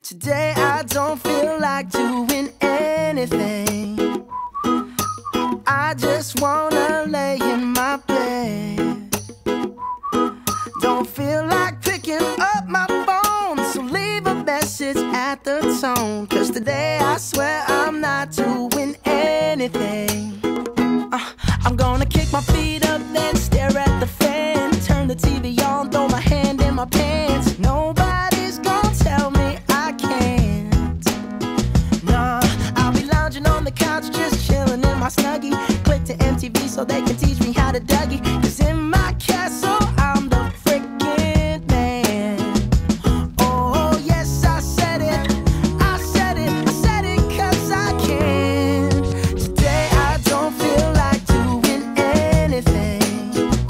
Today I don't feel like doing anything. I just wanna lay in my bed. Don't feel like picking up my phone, so leave a message at the tone. 'Cause today I swear I'm not doing anything. I'm gonna kick my feet up, then stare at the fan. Turn the TV on, throw my hand in my pants. Nobody's gonna tell me I can't. Nah, I'll be lounging on the couch, just chilling in my Snuggie. Click to MTV so they can teach me how to Dougie. 'Cause in my castle, I'm the freaking man. Oh, yes, I said it, I said it, I said it 'cause I can. Today I don't feel like doing anything.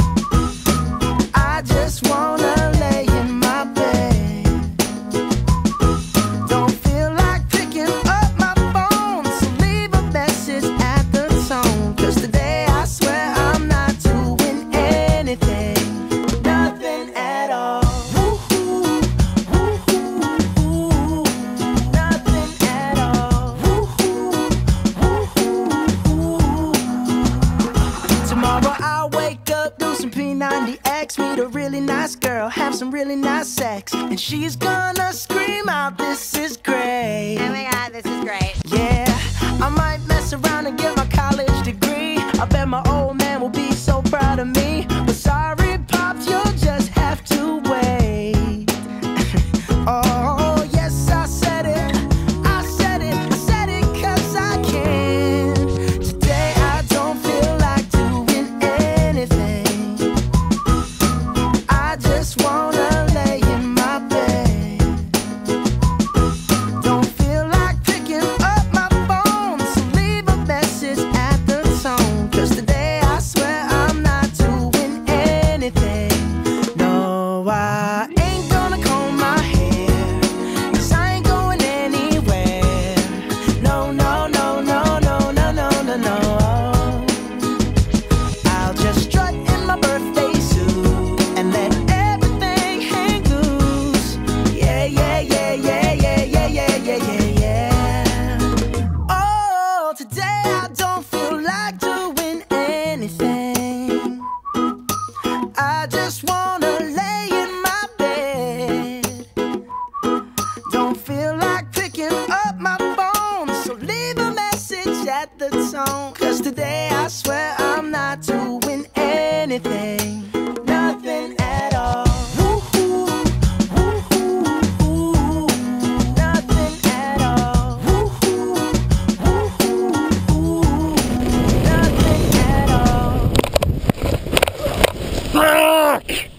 I just wanna lay in my bed. Don't feel like picking up my phone, so leave a message at the tone. 'Cause today I swear I'm not doing anything. Nothing at all. Woo-hoo, woo-hoo, nothing at all. Woo-hoo, woo-hoo. Tomorrow I'll wake up, do some P90X, meet a really nice girl, have some really nice sex, and she's gonna scream out, "This is great." Oh my god, this is great. Yeah, I might mess around and get my college degree. I bet my old man will be so proud of me. But sorry, Pops, you'll just have to wait. Oh, yes, I said it, I said it, I said it 'cause I can. Today I don't feel like doing anything. I just wanna lay in my bed. Don't feel like picking up my phone, so leave a message at the tone. 'Cause today I swear I'm not doing anything. No, I ain't gonna comb my hair, 'cause I ain't going anywhere. No, no, no, no, no, no, no, no, no. I'll just strut in my birthday suit and let everything hang loose. Yeah, yeah, yeah, yeah, yeah, yeah, yeah, yeah, yeah, yeah. Oh, today I don't feel like doing anything. I just wanna lay in my bed. Don't feel like picking up my phone, so leave a message at the tone. 'Cause today I swear I'm not doing anything. Nothing at all. Woo-hoo, woo-hoo, nothing at all. Woo-hoo, woo-hoo, nothing at all.